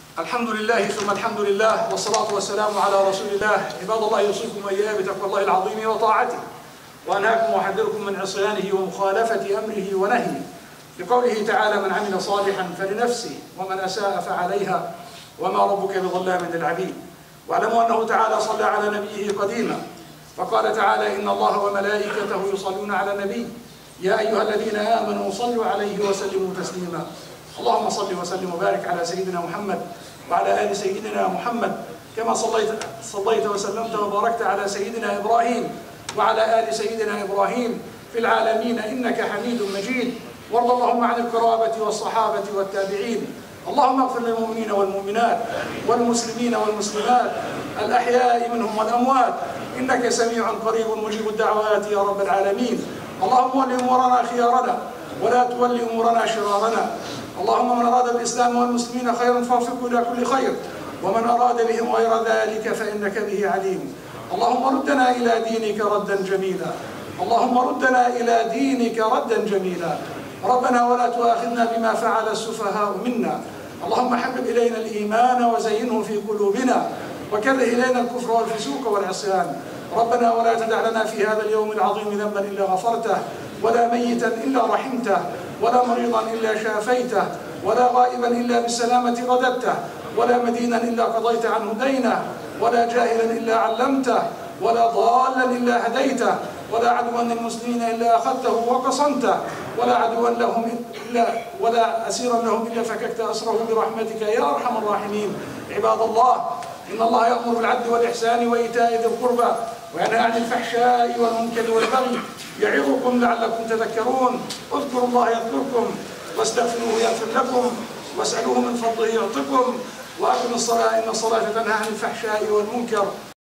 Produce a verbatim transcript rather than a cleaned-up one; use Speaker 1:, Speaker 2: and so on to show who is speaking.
Speaker 1: الحمد لله ثم الحمد لله والصلاة والسلام على رسول الله. عباد الله، يوصيكم وإياي بتقوى الله العظيم وطاعته، وأنهاكم وأحذركم من عصيانه ومخالفة أمره ونهيه، لقوله تعالى: من عمل صالحا فلنفسه ومن أساء فعليها وما ربك بظلام للعبيد. واعلموا أنه تعالى صلى على نبيه قديما، فقال تعالى: إن الله وملائكته يصلون على النبي يا أيها الذين آمنوا صلوا عليه وسلموا تسليما. اللهم صل وسلم وبارك على سيدنا محمد وعلى آل سيدنا محمد، كما صليت صليت وسلمت وباركت على سيدنا إبراهيم وعلى آل سيدنا إبراهيم في العالمين إنك حميد مجيد. وارض اللهم عن القرابة والصحابة والتابعين. اللهم اغفر للمؤمنين والمؤمنات والمسلمين والمسلمات الأحياء منهم والأموات، إنك سميع قريب مجيب الدعوات يا رب العالمين. اللهم ول أمورنا خيارنا ولا تول أمورنا شرارنا. اللهم من أراد الإسلام والمسلمين خيرا فوفقه إلى كل خير، ومن أراد بهم غير ذلك فإنك به عليم. اللهم ردنا إلى دينك ردا جميلا. اللهم ردنا إلى دينك ردا جميلا. ربنا ولا تؤاخذنا بما فعل السفهاء منا. اللهم حبب إلينا الإيمان وزينه في قلوبنا، وكره إلينا الكفر والفسوق والعصيان. ربنا ولا تدع لنا في هذا اليوم العظيم ذنبا إلا غفرته، ولا ميتا إلا رحمته، ولا مريضا إلا شافيته، ولا غائبا إلا بالسلامة رددته، ولا مدينا إلا قضيت عنه دينه، ولا جاهلا إلا علمته، ولا ضالا إلا هديته، ولا عدوا للمسلمين إلا أخذته وقصمته، ولا عدوا لهم إلا ولا أسيرا لهم إلا فككت أسره برحمتك يا أرحم الراحمين. عباد الله، إن الله يأمر بالعدل والإحسان وإيتاء ذي القربى وينهى عن الفحشاء والمنكر والبغي، يعظكم لعلكم تذكرون. اذكروا الله يذكركم، واستغفروه يغفر لكم، واسألوه من فضله يعطكم، وأقم الصلاة إن الصلاة تنهى عن الفحشاء والمنكر.